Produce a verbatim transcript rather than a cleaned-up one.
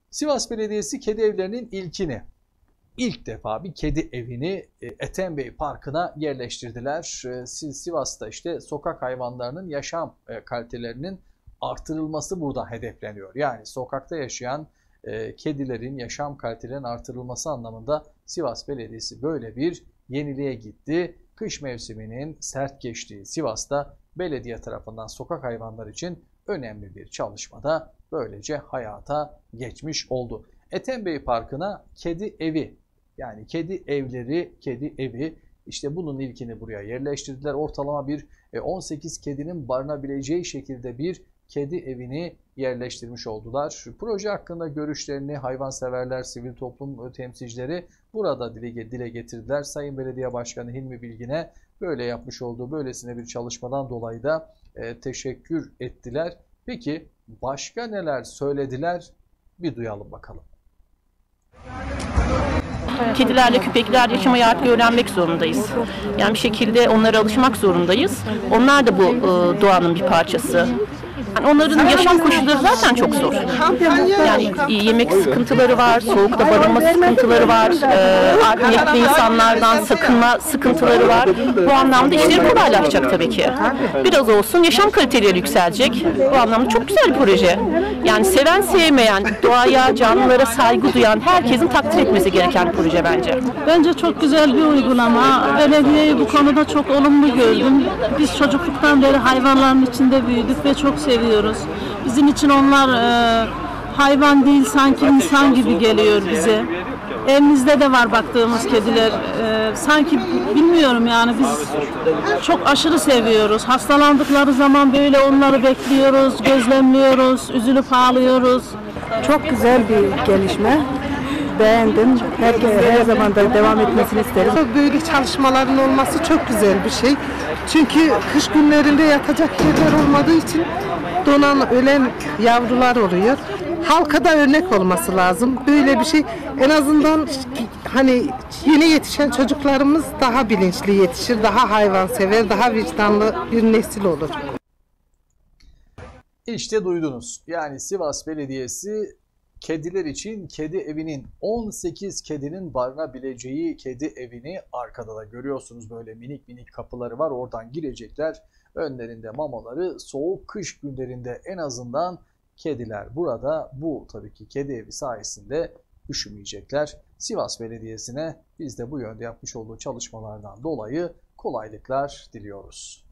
Sivas Belediyesi kedi evlerinin ilkini, ilk defa bir kedi evini Etenbey Parkı'na yerleştirdiler. Sivas'ta işte sokak hayvanlarının yaşam kalitelerinin artırılması burada hedefleniyor. Yani sokakta yaşayan kedilerin yaşam kalitelerinin artırılması anlamında Sivas Belediyesi böyle bir yeniliğe gitti. Kış mevsiminin sert geçtiği Sivas'ta belediye tarafından sokak hayvanları için önemli bir çalışmada böylece hayata geçmiş oldu. Etenbey Parkı'na kedi evi, yani kedi evleri, kedi evi, işte bunun ilkini buraya yerleştirdiler. Ortalama bir on sekiz kedinin barınabileceği şekilde bir kedi evini yerleştirmiş oldular. Proje hakkında görüşlerini hayvanseverler, sivil toplum temsilcileri burada dile, dile getirdiler. Sayın Belediye Başkanı Hilmi Bilgin'e böyle yapmış olduğu böylesine bir çalışmadan dolayı da e, teşekkür ettiler. Peki başka neler söylediler? Bir duyalım bakalım. Kedilerle, köpeklerle yaşamayı artık öğrenmek zorundayız. Yani bir şekilde onlara alışmak zorundayız. Onlar da bu e, doğanın bir parçası. Yani onların yaşam koşulları zaten çok zor. Yani yemek sıkıntıları var, soğukta barınma sıkıntıları var, e, art niyetli insanlardan sakınma sıkıntıları var. Bu anlamda işleri kolaylaşacak tabii ki. Biraz olsun yaşam kaliteleri yükselecek. Bu anlamda çok güzel bir proje. Yani seven sevmeyen, doğaya, canlılara saygı duyan herkesin takdir etmesi gereken bir proje bence. Bence çok güzel bir uygulama. Belediyeyi bu konuda çok olumlu gördüm. Biz çocukluktan beri hayvanların içinde büyüdük ve çok seviyoruz. Bizim için onlar e, hayvan değil, sanki insan gibi geliyor bize. Evimizde de var baktığımız kediler. E, sanki bilmiyorum yani biz çok aşırı seviyoruz. Hastalandıkları zaman böyle onları bekliyoruz, gözlemliyoruz, üzülüp ağlıyoruz. Çok güzel bir gelişme. Beğendim. Herkese her zaman da devam etmesini isterim. Böyle çalışmaların olması çok güzel bir şey. Çünkü kış günlerinde yatacak yerler olmadığı için donan, ölen yavrular oluyor. Halka da örnek olması lazım. Böyle bir şey en azından hani yeni yetişen çocuklarımız daha bilinçli yetişir, daha hayvansever, daha vicdanlı bir nesil olur. İşte duydunuz. Yani Sivas Belediyesi kediler için kedi evinin, on sekiz kedinin barınabileceği kedi evini, arkada da görüyorsunuz böyle minik minik kapıları var. Oradan girecekler. Önlerinde mamaları, soğuk kış günlerinde en azından kediler burada bu tabii ki kedi evi sayesinde üşümeyecekler. Sivas Belediyesi'ne biz de bu yönde yapmış olduğu çalışmalardan dolayı kolaylıklar diliyoruz.